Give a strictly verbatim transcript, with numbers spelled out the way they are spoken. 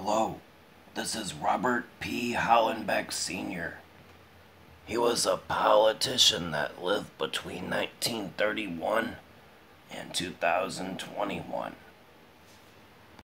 Hello, this is Robert P. Hollenbeck Senior He was a politician that lived between nineteen thirty-one and two thousand twenty-one.